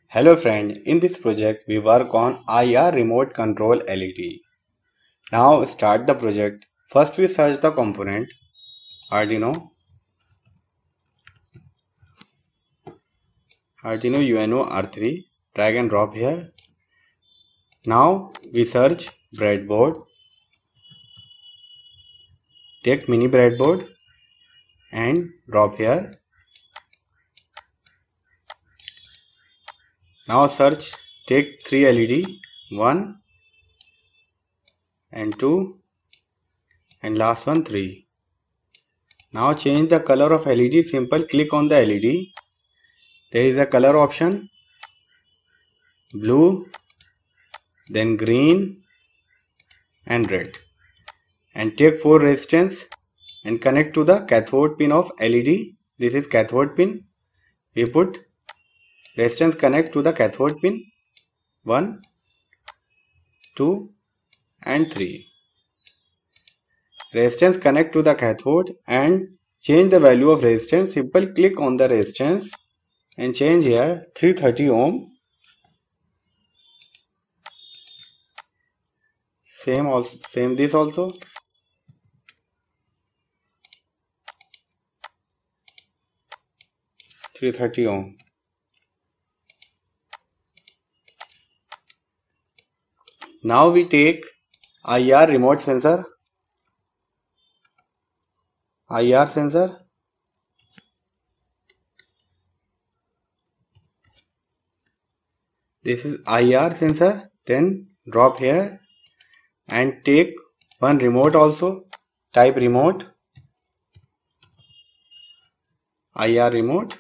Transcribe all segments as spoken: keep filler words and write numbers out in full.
Hello friend, in this project we work on I R remote control L E D. Now start the project. First we search the component Arduino, Arduino U N O R three, drag and drop here. Now we search breadboard, take mini breadboard and drop here. Now search, take three L E D, one and two and last one three. Now change the color of L E D, simple click on the L E D. There is a color option, blue, then green and red, and take four resistance and connect to the cathode pin of L E D. This is cathode pin. We put resistance connect to the cathode pin one, two and three. Resistance connect to the cathode and change the value of resistance. Simple click on the resistance and change here three hundred thirty ohm. Same also, same this also. three hundred thirty ohm. Now we take I R remote sensor, I R sensor, this is I R sensor, then drop here and take one remote also, type remote, I R remote.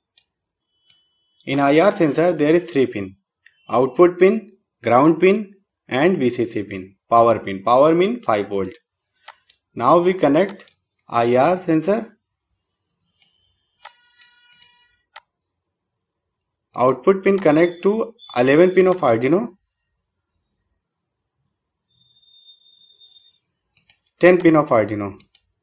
In I R sensor there is three pin, output pin, ground pin and V C C pin, power pin. Power mean five volt. Now we connect I R sensor, output pin connect to eleven pin of Arduino, ten pin of Arduino.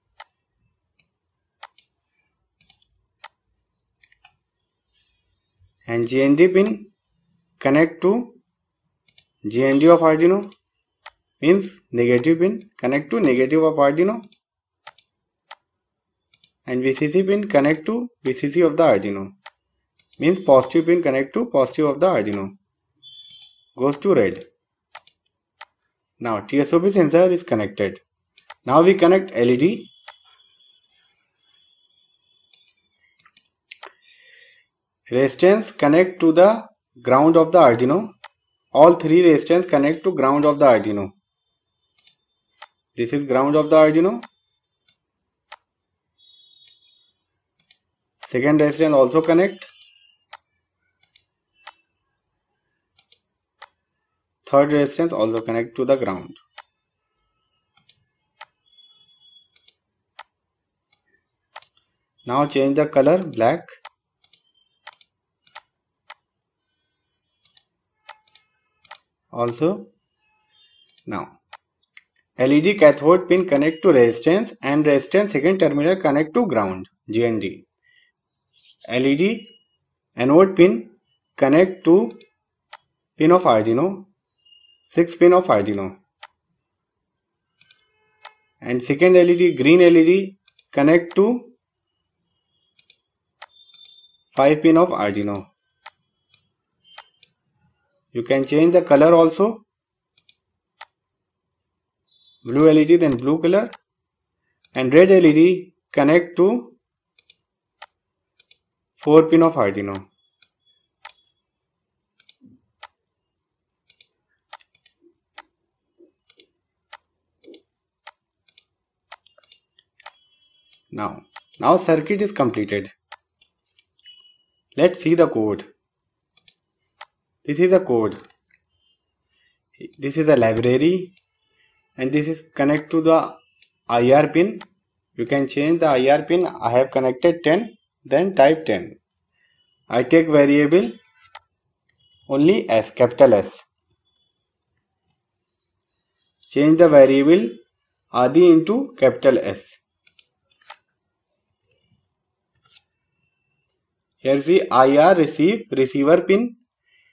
And G N D pin connect to G N D of Arduino, means negative pin connect to negative of Arduino, and V C C pin connect to V C C of the Arduino, means positive pin connect to positive of the Arduino, goes to red. Now T S O B sensor is connected. Now we connect L E D. Resistance connect to the ground of the Arduino. All three resistance connect to ground of the Arduino. This is ground of the Arduino. Second resistance also connect. Third resistance also connect to the ground. Now change the color black. Also, now L E D cathode pin connect to resistance and resistance second terminal connect to ground, G N D. L E D anode pin connect to pin of Arduino, six pin of Arduino. And second L E D, green L E D connect to five pin of Arduino. You can change the color also. Blue L E D, then blue color. And red L E D connect to four pin of Arduino. Now, now circuit is completed. Let's see the code. This is a code. This is a library and this is connect to the I R pin. You can change the I R pin. I have connected ten, then type ten. I take variable only S, capital S. Change the variable Adi into capital S. Here see I R receive receiver pin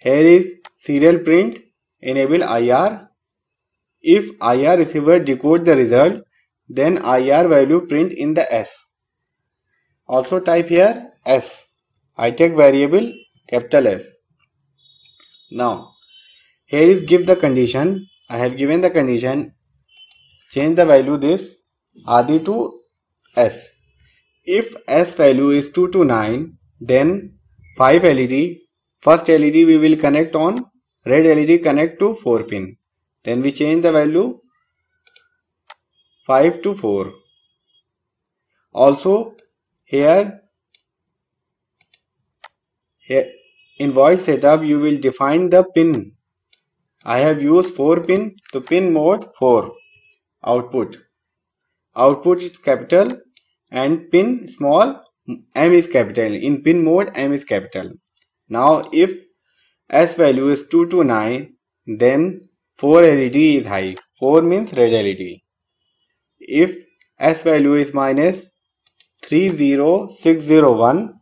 Here is serial print, enable I R. If I R receiver decode the result, then I R value print in the S. Also type here S, I take variable capital S. Now here is give the condition. I have given the condition, change the value this Adi to S. If S value is two to nine, then five L E D, first L E D we will connect on, red L E D connect to four pin. Then we change the value five to four. Also here, here in void setup you will define the pin. I have used four pin, so pin mode four. Output. Output is capital and pin small, M is capital. In pin mode M is capital. Now if S value is two to nine, then four L E D is high. four means red L E D. If S value is minus three zero six zero one,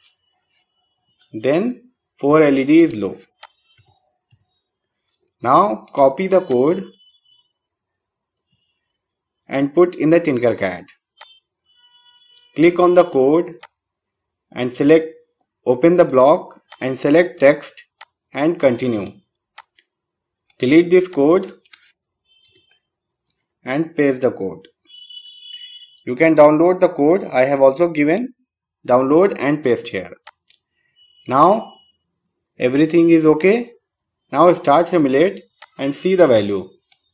then four L E D is low. Now copy the code and put in the Tinkercad. Click on the code and select, open the block and select text and continue. Delete this code and paste the code. You can download the code. I have also given download and paste here. Now everything is okay. Now start simulate and see the value.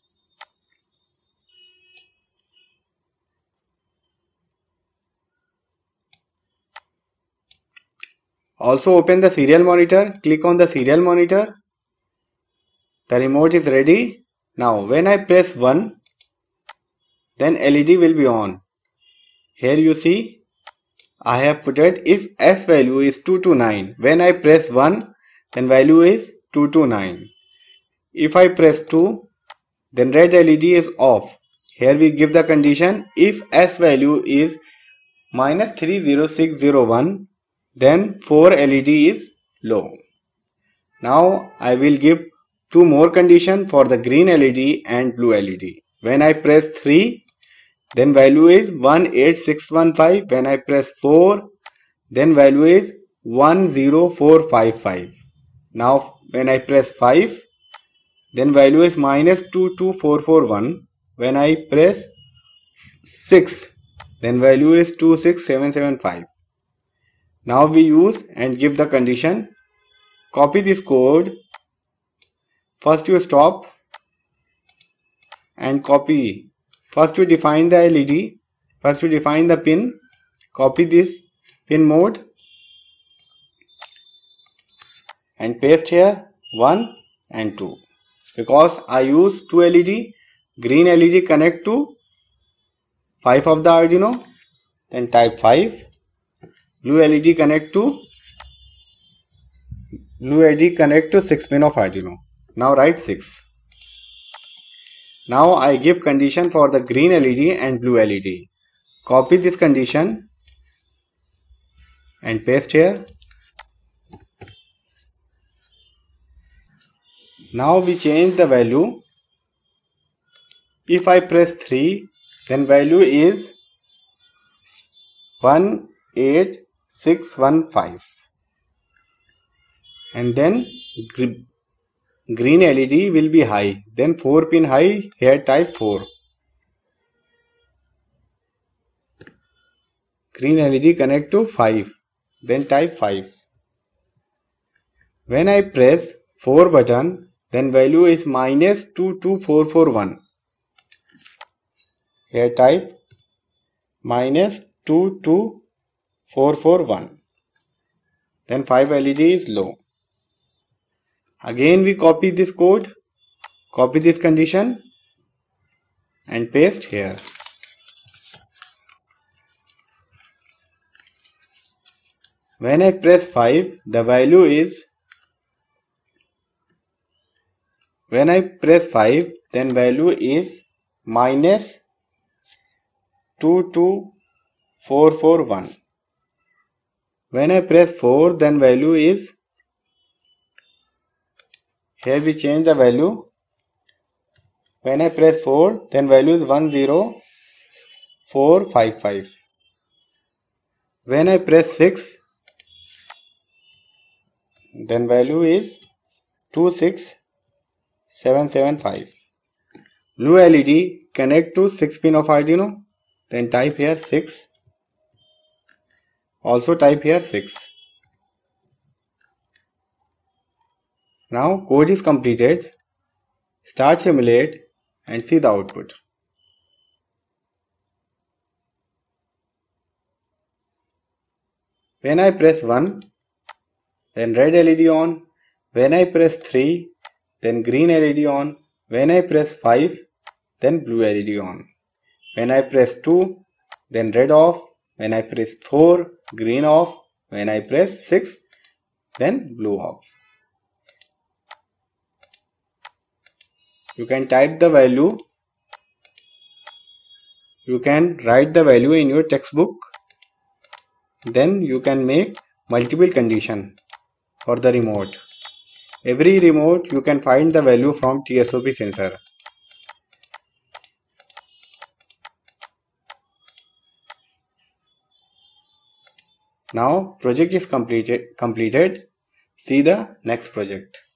Also open the serial monitor, click on the serial monitor. The remote is ready. Now when I press one, then L E D will be on. Here you see, I have put it if S value is two to nine. When I press one, then value is two to nine. If I press two, then red L E D is off. Here we give the condition if S value is minus three zero six zero one, then four L E D is low. Now I will give two more conditions for the green L E D and blue L E D. When I press three, then value is one eight six one five. When I press four, then value is one zero four five five. Now when I press five, then value is minus two two four four one. When I press six, then value is two six seven seven five. Now we use and give the condition. Copy this code. First you stop and copy. First you define the L E D. First you define the pin. Copy this pin mode and paste here one and two. Because I use two L E D, green L E D connect to five of the Arduino, then type five. Blue L E D connect to blue L E D connect to six pin of Arduino. Now write six. Now I give condition for the green L E D and blue L E D. Copy this condition and paste here. Now we change the value. If I press three, then value is one eight six one five. And then green L E D will be high. Then four pin high, here type four. Green L E D connect to five. Then type five. When I press four button, then value is minus two two four four one. Here type minus two two four four one. Then five L E D is low. Again we copy this code, copy this condition and paste here. When I press five, the value is, when I press five, then value is minus two two four four one. When I press four, then value is Here we change the value. When I press four, then value is one zero four five five. When I press six, then value is two six seven seven five. Blue L E D connect to six pin of Arduino. Then type here six. Also type here six. Now code is completed. Start simulate and see the output. When I press one, then red L E D on. When I press three, then green L E D on. When I press five, then blue L E D on. When I press two, then red off. When I press four, green off. When I press six, then blue off. You can type the value. You can write the value in your textbook. Then you can make multiple condition for the remote. Every remote you can find the value from T S O B sensor. Now project is completed. completed. See the next project.